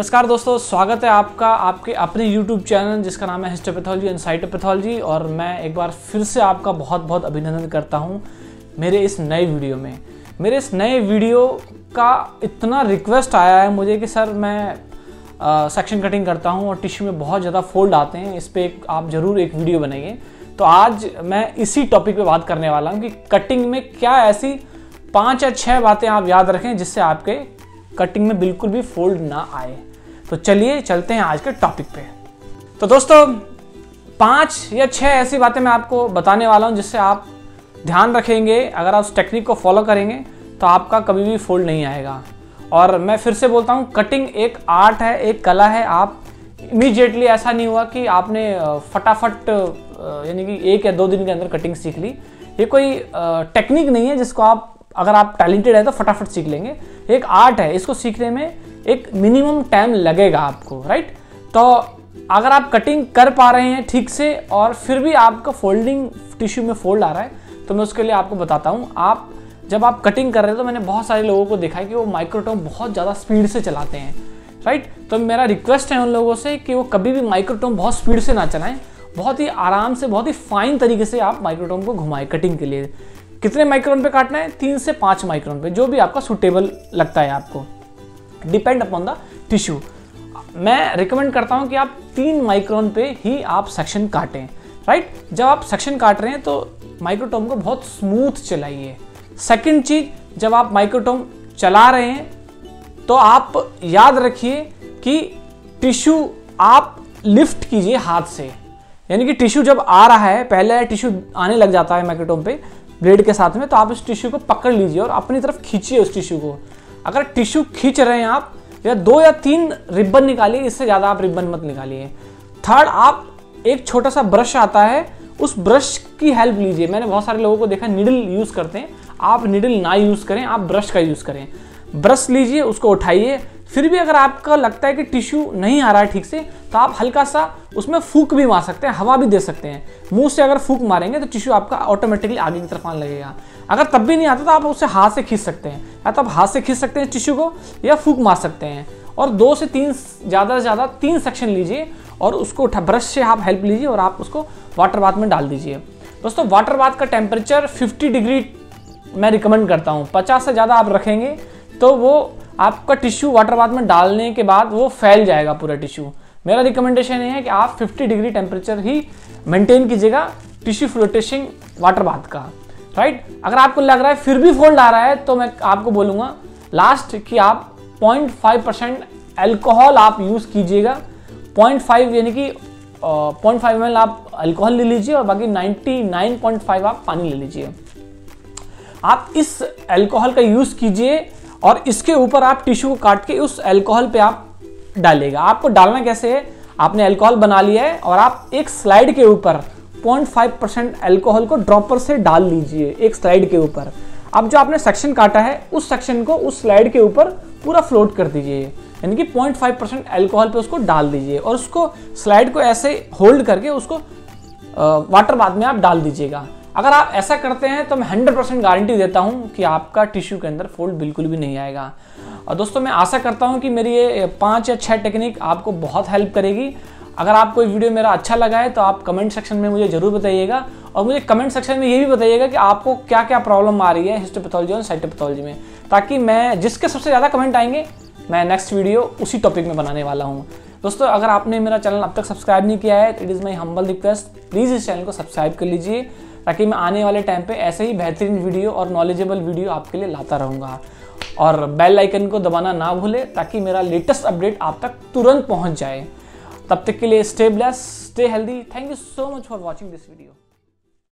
नमस्कार दोस्तों, स्वागत है आपका आपके अपने YouTube चैनल जिसका नाम है हिस्टोपैथोलॉजी एंड साइटोपैथोलॉजी। और मैं एक बार फिर से आपका बहुत बहुत अभिनंदन करता हूं मेरे इस नए वीडियो में। मेरे इस नए वीडियो का इतना रिक्वेस्ट आया है मुझे कि सर मैं सेक्शन कटिंग करता हूं और टिश्यू में बहुत ज़्यादा फोल्ड आते हैं, इस पर आप ज़रूर एक वीडियो बनाइए। तो आज मैं इसी टॉपिक पर बात करने वाला हूँ कि कटिंग में क्या ऐसी 5 या 6 बातें आप याद रखें जिससे आपके कटिंग में बिल्कुल भी फोल्ड ना आए। तो चलिए चलते हैं आज के टॉपिक पे। तो दोस्तों 5 या 6 ऐसी बातें मैं आपको बताने वाला हूं जिससे आप ध्यान रखेंगे, अगर आप उस टेक्निक को फॉलो करेंगे तो आपका कभी भी फोल्ड नहीं आएगा। और मैं फिर से बोलता हूं, कटिंग एक आर्ट है, एक कला है। आप इमीडिएटली ऐसा नहीं हुआ कि आपने फटाफट यानी कि 1 या 2 दिन के अंदर कटिंग सीख ली। ये कोई टेक्निक नहीं है जिसको आप, अगर आप टैलेंटेड है तो फटाफट सीख लेंगे। एक आर्ट है, इसको सीखने में एक मिनिमम टाइम लगेगा आपको, राइट। तो अगर आप कटिंग कर पा रहे हैं ठीक से और फिर भी आपका फोल्डिंग टिश्यू में फोल्ड आ रहा है तो मैं उसके लिए आपको बताता हूँ। आप जब आप कटिंग कर रहे हैं तो मैंने बहुत सारे लोगों को देखा है कि वो माइक्रोटोम बहुत ज़्यादा स्पीड से चलाते हैं, राइट। तो मेरा रिक्वेस्ट है उन लोगों से कि वो कभी भी माइक्रोटोम बहुत स्पीड से ना चलाएं, बहुत ही आराम से, बहुत ही फाइन तरीके से आप माइक्रोटोम को घुमाएं कटिंग के लिए। कितने माइक्रोन पे काटना है? 3 से 5 माइक्रोन पे, जो भी आपका सूटेबल लगता है आपको, डिपेंड अपॉन द टिश्यू। मैं रिकमेंड करता हूं कि आप 3 माइक्रोन पे ही आप सेक्शन काटें, राइट। जब आप सेक्शन काट रहे हैं तो माइक्रोटोम को बहुत स्मूथ चलाइए। सेकंड चीज, जब आप माइक्रोटोम चला रहे हैं तो आप याद रखिए कि टिश्यू आप लिफ्ट कीजिए हाथ से, यानी कि टिश्यू जब आ रहा है, पहले टिश्यू आने लग जाता है माइक्रोटोम पे ब्लेड के साथ में, तो आप इस टिश्यू को पकड़ लीजिए और अपनी तरफ खींचिए उस टिश्यू को। अगर टिश्यू खींच रहे हैं आप, या 2 या 3 रिबन निकालिए, इससे ज़्यादा आप रिबन मत निकालिए। थर्ड, आप एक छोटा सा ब्रश आता है, उस ब्रश की हेल्प लीजिए। मैंने बहुत सारे लोगों को देखा निडल यूज़ करते हैं, आप निडल ना यूज़ करें, आप ब्रश का यूज़ करें। ब्रश लीजिए, उसको उठाइए। फिर भी अगर आपका लगता है कि टिश्यू नहीं आ रहा है ठीक से, तो आप हल्का सा उसमें फूंक भी मार सकते हैं, हवा भी दे सकते हैं। मुंह से अगर फूंक मारेंगे तो टिश्यू आपका ऑटोमेटिकली आगे की तरफ आने लगेगा। अगर तब भी नहीं आता तो आप उसे हाथ से खींच सकते हैं, या तो आप हाथ से खींच सकते हैं टिश्यू को, या फूंक मार सकते हैं। और 2 से 3, ज़्यादा से ज़्यादा 3 सेक्शन लीजिए और उसको ब्रश से आप हेल्प लीजिए और आप उसको वाटर बाथ में डाल दीजिए। दोस्तों वाटर बाथ का टेम्परेचर 50 डिग्री मैं रिकमेंड करता हूँ। 50 से ज़्यादा आप रखेंगे तो वो आपका टिश्यू वाटर बाथ में डालने के बाद वो फैल जाएगा पूरा टिश्यू। मेरा रिकमेंडेशन ये है कि आप 50 डिग्री टेम्परेचर ही मेंटेन कीजिएगा टिश्यू फ्लोटेशन वाटर बाथ का, राइट। अगर आपको लग रहा है फिर भी फोल्ड आ रहा है तो मैं आपको बोलूँगा लास्ट कि आप 0.5% अल्कोहल आप यूज़ कीजिएगा। 0.5 यानी कि 0.5 ml आप अल्कोहल ले लीजिए और बाकी 99.5 आप पानी ले लीजिए। आप इस अल्कोहल का यूज़ कीजिए और इसके ऊपर आप टिश्यू को काट के उस अल्कोहल पे आप डालिएगा। आपको डालना कैसे है? आपने अल्कोहल बना लिया है और आप एक स्लाइड के ऊपर 0.5% अल्कोहल को ड्रॉपर से डाल लीजिए एक स्लाइड के ऊपर। अब जो आपने सेक्शन काटा है उस सेक्शन को उस स्लाइड के ऊपर पूरा फ्लोट कर दीजिए, यानी कि 0.5% अल्कोहल पे उसको डाल दीजिए और उसको स्लाइड को ऐसे होल्ड करके उसको वाटर बाथ में आप डाल दीजिएगा। अगर आप ऐसा करते हैं तो मैं 100% गारंटी देता हूं कि आपका टिश्यू के अंदर फोल्ड बिल्कुल भी नहीं आएगा। और दोस्तों मैं आशा करता हूं कि मेरी ये 5 या 6 टेक्निक आपको बहुत हेल्प करेगी। अगर आपको ये वीडियो मेरा अच्छा लगा है तो आप कमेंट सेक्शन में मुझे ज़रूर बताइएगा, और मुझे कमेंट सेक्शन में ये भी बताइएगा कि आपको क्या क्या प्रॉब्लम आ रही है हिस्टोपैथोलॉजी और साइटोपैथोलॉजी में, ताकि मैं जिसके सबसे ज़्यादा कमेंट आएंगे मैं नेक्स्ट वीडियो उसी टॉपिक में बनाने वाला हूँ। दोस्तों अगर आपने मेरा चैनल अब तक सब्सक्राइब नहीं किया है तो it is my humble request, please इस चैनल को सब्सक्राइब कर लीजिए, ताकि मैं आने वाले टाइम पे ऐसे ही बेहतरीन वीडियो और नॉलेजेबल वीडियो आपके लिए लाता रहूँगा। और बेल आइकन को दबाना ना भूलें ताकि मेरा लेटेस्ट अपडेट आप तक तुरंत पहुँच जाए। तब तक के लिए stay blessed, stay healthy. Thank you so much for watching this video.